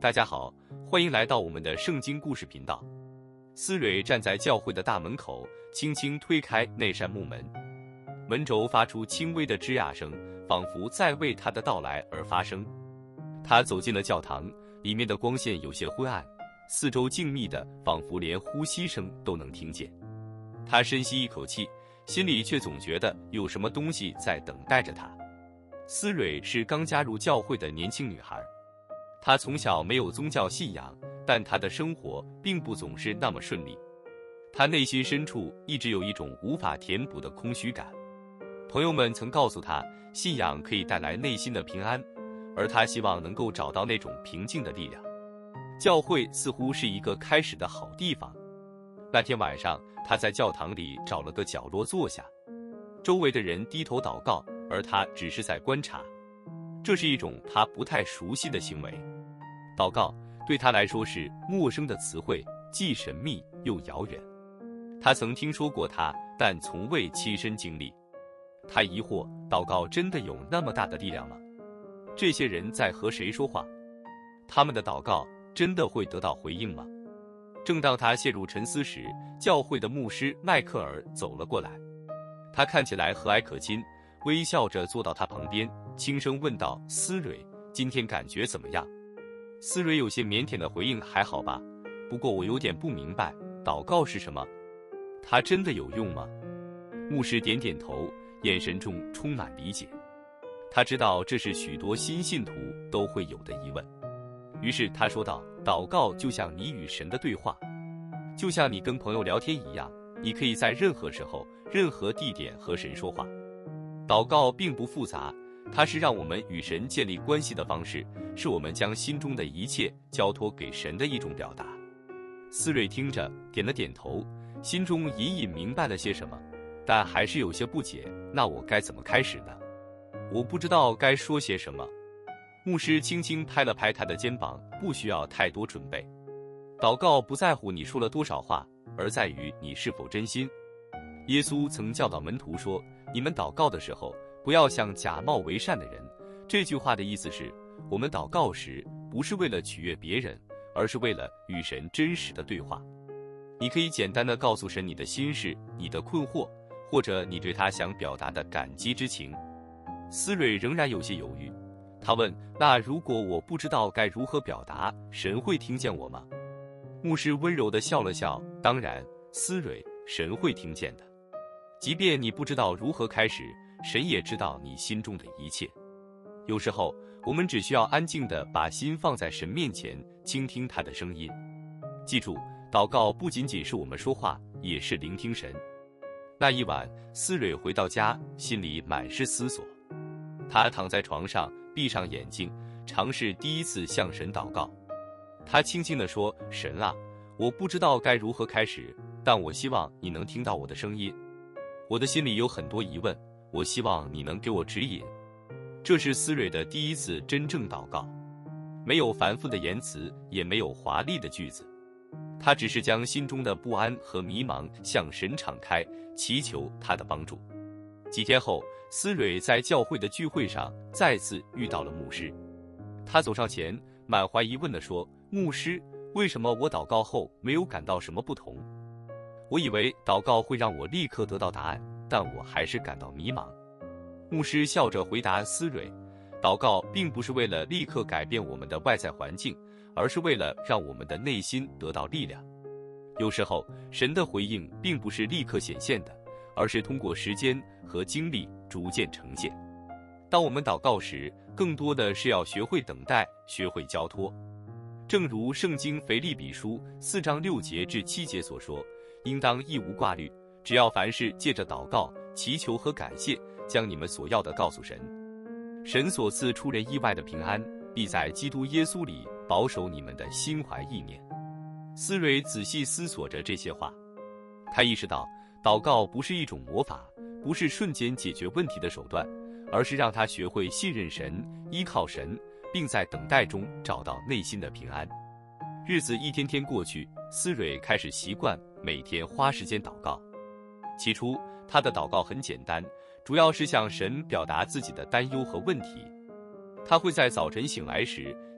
大家好，欢迎来到我们的圣经故事频道。思蕊站在教会的大门口，轻轻推开那扇木门，门轴发出轻微的吱呀声，仿佛在为他的到来而发声。他走进了教堂，里面的光线有些昏暗，四周静谧的，仿佛连呼吸声都能听见。他深吸一口气，心里却总觉得有什么东西在等待着他。思蕊是刚加入教会的年轻女孩，她从小没有宗教信仰，但她的生活并不总是那么顺利。她内心深处一直有一种无法填补的空虚感。朋友们曾告诉她，信仰可以带来内心的平安，而她希望能够找到那种平静的力量。教会似乎是一个开始的好地方。那天晚上，她在教堂里找了个角落坐下，周围的人低头祷告，而她只是在观察。这是一种她不太熟悉的行为。祷告对她来说是陌生的词汇，既神秘又遥远。她曾听说过它，但从未亲身经历。她疑惑，祷告真的有那么大的力量吗？这些人在和谁说话？他们的祷告真的会得到回应吗？正当她陷入沉思时，教会的牧师迈克尔走了过来。他看起来和蔼可亲，微笑着坐到她旁边，轻声问道：思蕊，今天感觉怎么样？思蕊有些腼腆的回应：还好吧，不过我有点不明白，祷告是什么？它真的有用吗？牧师点点头，眼神中充满理解。他知道这是许多新信徒都会有的疑问，于是他说道：祷告就像你与神的对话，就像你跟朋友聊天一样，你可以在任何时候、任何地点和神说话。祷告并不复杂，它是让我们与神建立关系的方式，是我们将心中的一切交托给神的一种表达。思蕊听着，点了点头，心中隐隐明白了些什么，但还是有些不解。那我该怎么开始呢？我不知道该说些什么。牧师轻轻拍了拍他的肩膀，不需要太多准备。祷告不在乎你说了多少话，而在于你是否真心。耶稣曾教导门徒说，你们祷告的时候，不要像假冒为善的人。这句话的意思是，我们祷告时不是为了取悦别人，而是为了与神真实的对话。你可以简单的告诉神你的心事、你的困惑，或者你对他想表达的感激之情。思蕊仍然有些犹豫，他问：那如果我不知道该如何表达，神会听见我吗？牧师温柔地笑了笑：当然，思蕊，神会听见的。即便你不知道如何开始，神也知道你心中的一切。有时候，我们只需要安静地把心放在神面前，倾听他的声音。记住，祷告不仅仅是我们说话，也是聆听神。那一晚，思蕊回到家，心里满是思索。她躺在床上，闭上眼睛，尝试第一次向神祷告。她轻轻地说：神啊，我不知道该如何开始，但我希望你能听到我的声音。我的心里有很多疑问，我希望你能给我指引。这是思蕊的第一次真正祷告，没有繁复的言辞，也没有华丽的句子，她只是将心中的不安和迷茫向神敞开，祈求他的帮助。几天后，思蕊在教会的聚会上再次遇到了牧师。他走上前，满怀疑问地说：牧师，为什么我祷告后没有感到什么不同？我以为祷告会让我立刻得到答案，但我还是感到迷茫。牧师笑着回答思蕊：祷告并不是为了立刻改变我们的外在环境，而是为了让我们的内心得到力量。有时候，神的回应并不是立刻显现的，而是通过时间和经历逐渐呈现。当我们祷告时，更多的是要学会等待，学会交托。正如圣经腓立比书4章6节至7节所说，应当一无挂虑，只要凡事借着祷告、祈求和感谢，将你们所要的告诉神。神所赐出人意外的平安，必在基督耶稣里保守你们的心怀意念。思蕊仔细思索着这些话，他意识到祷告不是一种魔法，不是瞬间解决问题的手段，而是让他学会信任神、依靠神，并在等待中找到内心的平安。日子一天天过去，思蕊开始习惯每天花时间祷告。起初，他的祷告很简单，主要是向神表达自己的担忧和问题。他会在早晨醒来时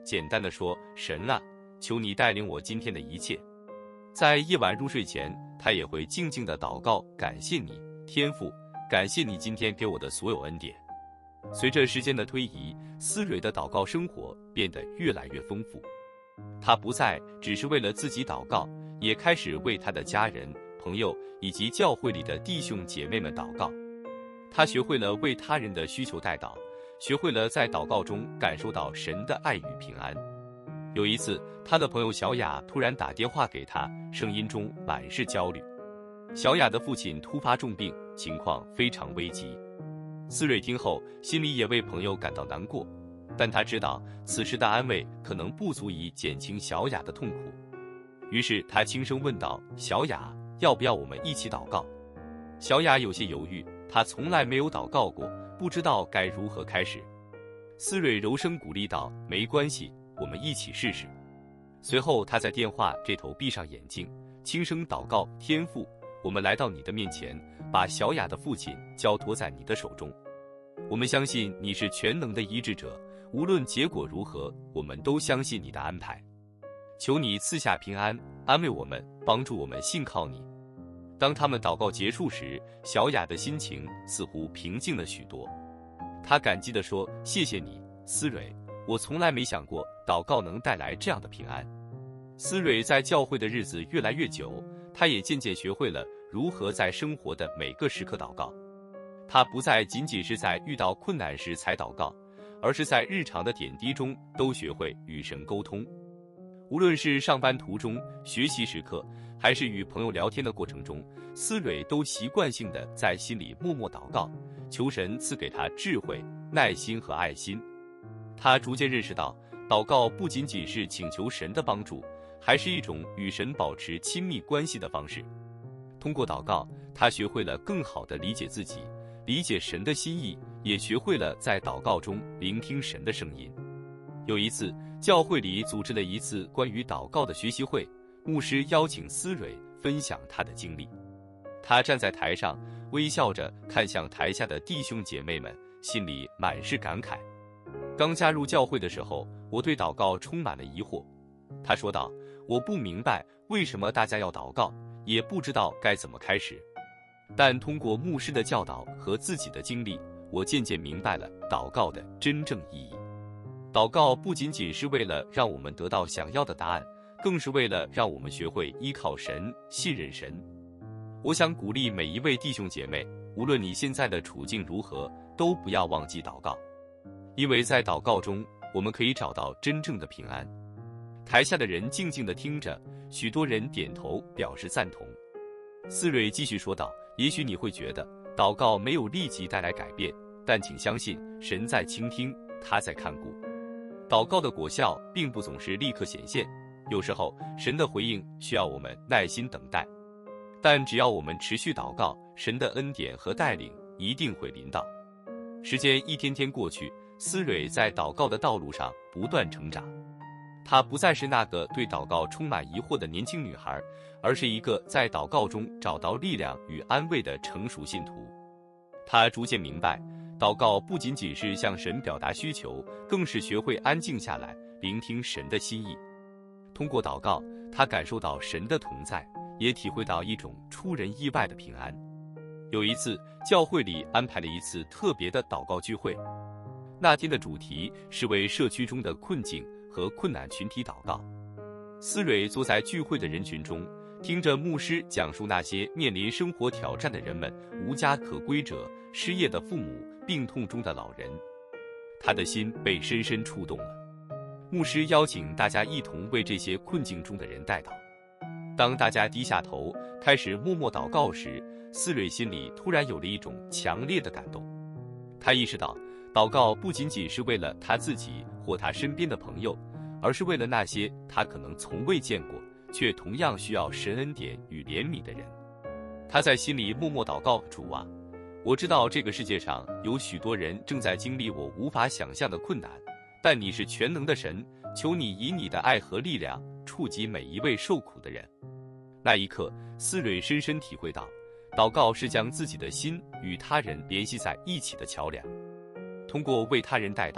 简单的说：“神啊，求你带领我今天的一切。”在夜晚入睡前，他也会静静的祷告，感谢你，天父，感谢你今天给我的所有恩典。随着时间的推移，思蕊的祷告生活变得越来越丰富。他不再只是为了自己祷告，也开始为他的家人、朋友以及教会里的弟兄姐妹们祷告。他学会了为他人的需求代祷，学会了在祷告中感受到神的爱与平安。有一次，他的朋友小雅突然打电话给他，声音中满是焦虑。小雅的父亲突发重病，情况非常危急。思蕊听后，心里也为朋友感到难过，但他知道此时的安慰可能不足以减轻小雅的痛苦。于是他轻声问道：“小雅，要不要我们一起祷告？”小雅有些犹豫，她从来没有祷告过，不知道该如何开始。思蕊柔声鼓励道：“没关系，我们一起试试。”随后他在电话这头闭上眼睛，轻声祷告：“天父，我们来到你的面前，把小雅的父亲交托在你的手中。我们相信你是全能的医治者，无论结果如何，我们都相信你的安排。求你赐下平安，安慰我们，帮助我们信靠你。”当他们祷告结束时，小雅的心情似乎平静了许多。她感激地说：“谢谢你，思蕊，我从来没想过祷告能带来这样的平安。”思蕊在教会的日子越来越久，她也渐渐学会了如何在生活的每个时刻祷告。她不再仅仅是在遇到困难时才祷告，而是在日常的点滴中都学会与神沟通。无论是上班途中、学习时刻，还是与朋友聊天的过程中，思蕊都习惯性的在心里默默祷告，求神赐给她智慧、耐心和爱心。她逐渐认识到，祷告不仅仅是请求神的帮助，还是一种与神保持亲密关系的方式。通过祷告，她学会了更好地理解自己，理解神的心意，也学会了在祷告中聆听神的声音。有一次，教会里组织了一次关于祷告的学习会，牧师邀请思蕊分享他的经历。他站在台上，微笑着看向台下的弟兄姐妹们，心里满是感慨。刚加入教会的时候，我对祷告充满了疑惑。他说道：“我不明白为什么大家要祷告，也不知道该怎么开始。但通过牧师的教导和自己的经历，我渐渐明白了祷告的真正意义。祷告不仅仅是为了让我们得到想要的答案，更是为了让我们学会依靠神，信任神。”我想鼓励每一位弟兄姐妹，无论你现在的处境如何，都不要忘记祷告，因为在祷告中，我们可以找到真正的平安。台下的人静静地听着，许多人点头表示赞同。思蕊继续说道：“也许你会觉得祷告没有立即带来改变，但请相信，神在倾听，他在看顾。祷告的果效并不总是立刻显现，有时候神的回应需要我们耐心等待。但只要我们持续祷告，神的恩典和带领一定会临到。”时间一天天过去，思蕊在祷告的道路上不断成长。她不再是那个对祷告充满疑惑的年轻女孩，而是一个在祷告中找到力量与安慰的成熟信徒。她逐渐明白，祷告不仅仅是向神表达需求，更是学会安静下来，聆听神的心意。通过祷告，她感受到神的同在，也体会到一种出人意外的平安。有一次，教会里安排了一次特别的祷告聚会，那天的主题是为社区中的困境和困难群体祷告。思蕊坐在聚会的人群中，听着牧师讲述那些面临生活挑战的人们，无家可归者、失业的父母、病痛中的老人，他的心被深深触动了。牧师邀请大家一同为这些困境中的人代祷。当大家低下头开始默默祷告时，思蕊心里突然有了一种强烈的感动。他意识到，祷告不仅仅是为了他自己或他身边的朋友，而是为了那些他可能从未见过，却同样需要神恩典与怜悯的人。他在心里默默祷告：“主啊，我知道这个世界上有许多人正在经历我无法想象的困难，但你是全能的神，求你以你的爱和力量触及每一位受苦的人。”那一刻，思蕊深深体会到，祷告是将自己的心与他人联系在一起的桥梁。通过为他人代祷，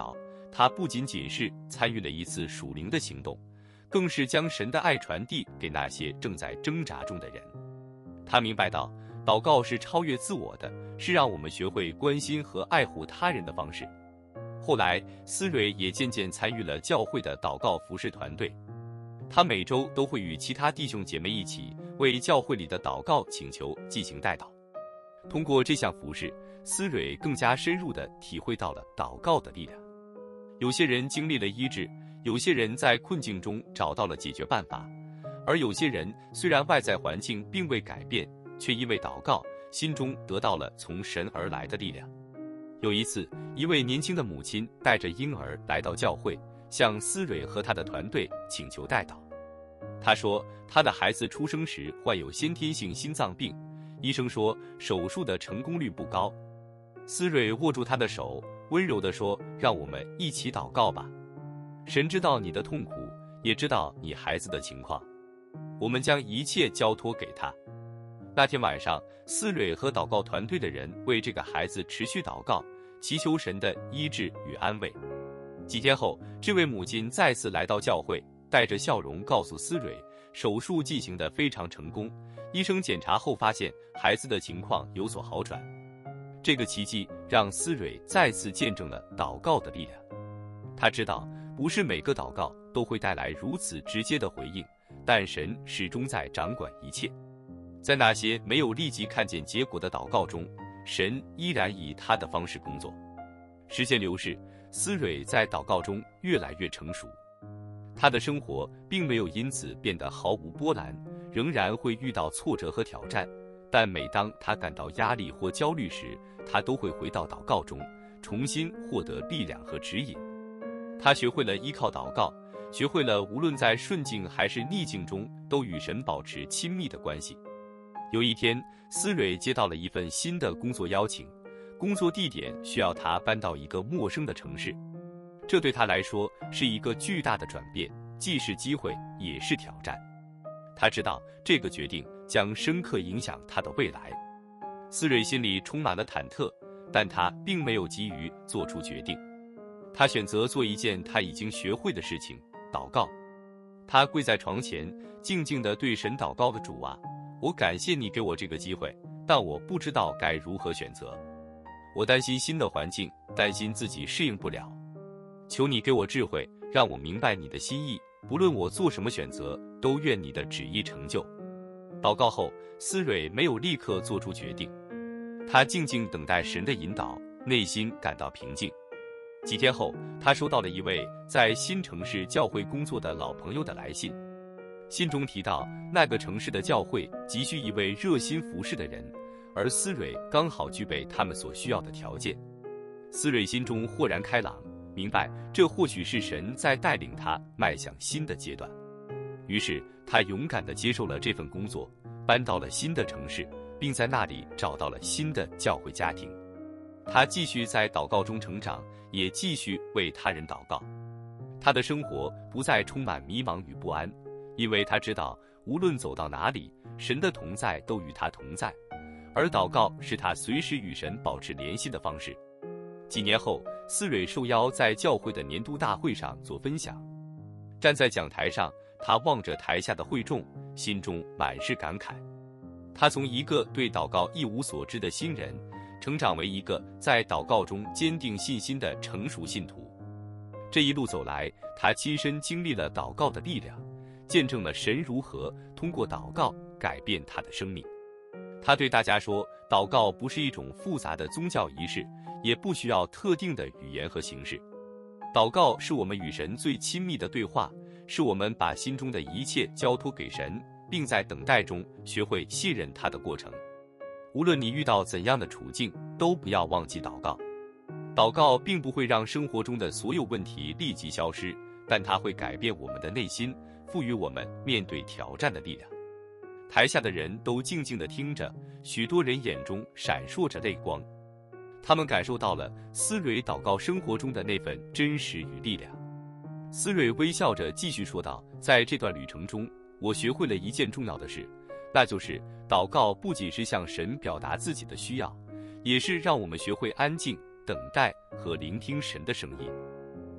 他不仅仅是参与了一次属灵的行动，更是将神的爱传递给那些正在挣扎中的人。他明白到，祷告是超越自我的，是让我们学会关心和爱护他人的方式。后来，思蕊也渐渐参与了教会的祷告服侍团队。他每周都会与其他弟兄姐妹一起为教会里的祷告请求进行代祷。通过这项服侍，思蕊更加深入地体会到了祷告的力量。有些人经历了医治，有些人在困境中找到了解决办法，而有些人虽然外在环境并未改变，却因为祷告，心中得到了从神而来的力量。有一次，一位年轻的母亲带着婴儿来到教会，向思蕊和他的团队请求代祷。她说，她的孩子出生时患有先天性心脏病，医生说手术的成功率不高。思蕊握住她的手，温柔地说，让我们一起祷告吧。神知道你的痛苦，也知道你孩子的情况，我们将一切交托给他。那天晚上，思蕊和祷告团队的人为这个孩子持续祷告，祈求神的医治与安慰。几天后，这位母亲再次来到教会，带着笑容告诉思蕊，手术进行得非常成功，医生检查后发现孩子的情况有所好转。这个奇迹让思蕊再次见证了祷告的力量。他知道，不是每个祷告都会带来如此直接的回应，但神始终在掌管一切。在那些没有立即看见结果的祷告中，神依然以他的方式工作。时间流逝，思蕊在祷告中越来越成熟。他的生活并没有因此变得毫无波澜，仍然会遇到挫折和挑战，但每当他感到压力或焦虑时，他都会回到祷告中，重新获得力量和指引。他学会了依靠祷告，学会了无论在顺境还是逆境中都与神保持亲密的关系。有一天，思蕊接到了一份新的工作邀请，工作地点需要他搬到一个陌生的城市。这对他来说是一个巨大的转变，既是机会，也是挑战。他知道这个决定将深刻影响他的未来。思蕊心里充满了忐忑，但他并没有急于做出决定。他选择做一件他已经学会的事情，祷告。他跪在床前，静静地对神祷告的主啊，我感谢你给我这个机会，但我不知道该如何选择。我担心新的环境，担心自己适应不了。求你给我智慧，让我明白你的心意，不论我做什么选择，都愿你的旨意成就。祷告后，思蕊没有立刻做出决定，他静静等待神的引导，内心感到平静。几天后，他收到了一位在新城市教会工作的老朋友的来信。信中提到，那个城市的教会急需一位热心服侍的人，而思蕊刚好具备他们所需要的条件。思蕊心中豁然开朗，明白这或许是神在带领他迈向新的阶段。于是他勇敢地接受了这份工作，搬到了新的城市，并在那里找到了新的教会家庭。他继续在祷告中成长，也继续为他人祷告。他的生活不再充满迷茫与不安，因为他知道无论走到哪里，神的同在都与他同在，而祷告是他随时与神保持联系的方式。几年后，思蕊受邀在教会的年度大会上做分享。站在讲台上，他望着台下的会众，心中满是感慨。他从一个对祷告一无所知的新人，成长为一个在祷告中坚定信心的成熟信徒。这一路走来，他亲身经历了祷告的力量，见证了神如何通过祷告改变他的生命。他对大家说，祷告不是一种复杂的宗教仪式，也不需要特定的语言和形式。祷告是我们与神最亲密的对话，是我们把心中的一切交托给神，并在等待中学会信任他的过程。无论你遇到怎样的处境，都不要忘记祷告。祷告并不会让生活中的所有问题立即消失，但它会改变我们的内心，赋予我们面对挑战的力量。台下的人都静静地听着，许多人眼中闪烁着泪光。他们感受到了思蕊祷告生活中的那份真实与力量。思蕊微笑着继续说道，在这段旅程中，我学会了一件重要的事，那就是祷告不仅是向神表达自己的需要，也是让我们学会安静、等待和聆听神的声音。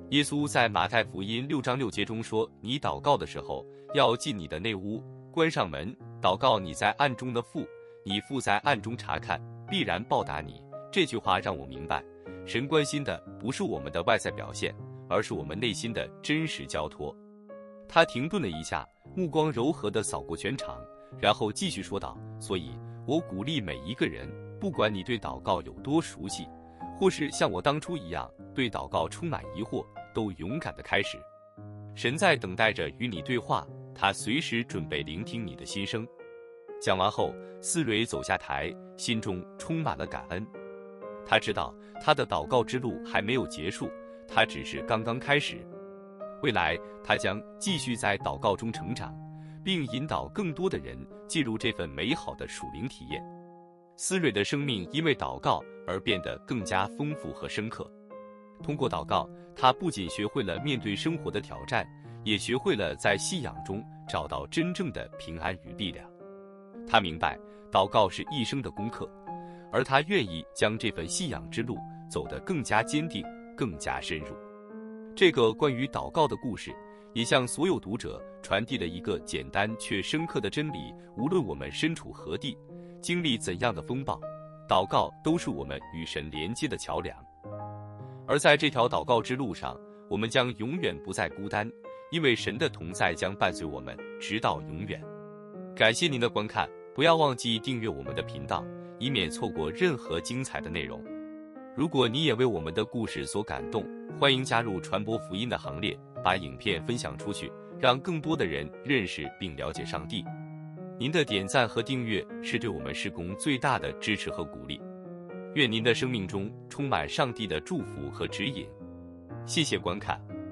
耶稣在马太福音6章6节中说：“你祷告的时候，要进你的内屋，关上门，祷告你在暗中的父，你父在暗中查看，必然报答你。”这句话让我明白，神关心的不是我们的外在表现，而是我们内心的真实交托。他停顿了一下，目光柔和地扫过全场，然后继续说道：“所以我鼓励每一个人，不管你对祷告有多熟悉，或是像我当初一样对祷告充满疑惑，都勇敢地开始。神在等待着与你对话，他随时准备聆听你的心声。”讲完后，思蕊走下台，心中充满了感恩。他知道他的祷告之路还没有结束，他只是刚刚开始。未来他将继续在祷告中成长，并引导更多的人进入这份美好的属灵体验。思蕊的生命因为祷告而变得更加丰富和深刻。通过祷告，他不仅学会了面对生活的挑战，也学会了在信仰中找到真正的平安与力量。他明白祷告是一生的功课，而他愿意将这份信仰之路走得更加坚定，更加深入。这个关于祷告的故事，也向所有读者传递了一个简单却深刻的真理：无论我们身处何地，经历怎样的风暴，祷告都是我们与神连接的桥梁。而在这条祷告之路上，我们将永远不再孤单，因为神的同在将伴随我们直到永远。感谢您的观看，不要忘记订阅我们的频道，以免错过任何精彩的内容。如果你也为我们的故事所感动，欢迎加入传播福音的行列，把影片分享出去，让更多的人认识并了解上帝。您的点赞和订阅是对我们事工最大的支持和鼓励。愿您的生命中充满上帝的祝福和指引。谢谢观看。